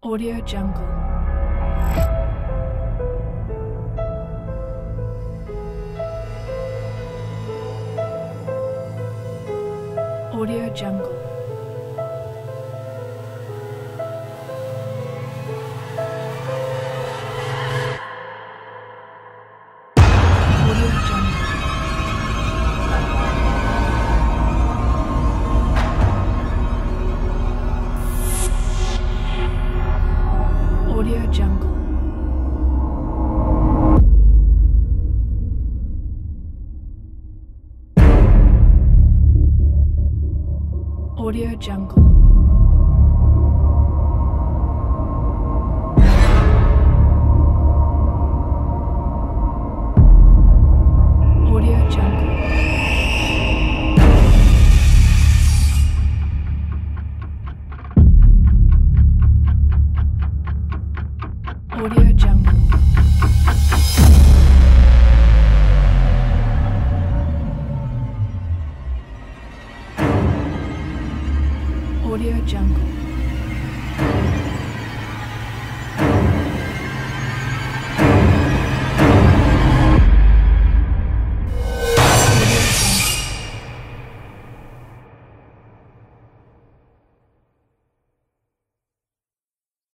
Audio Jungle. Audio Jungle. Audio Jungle. Audio Jungle. Audio Jungle. Audio Jungle. Audio Jungle. Audio Jungle.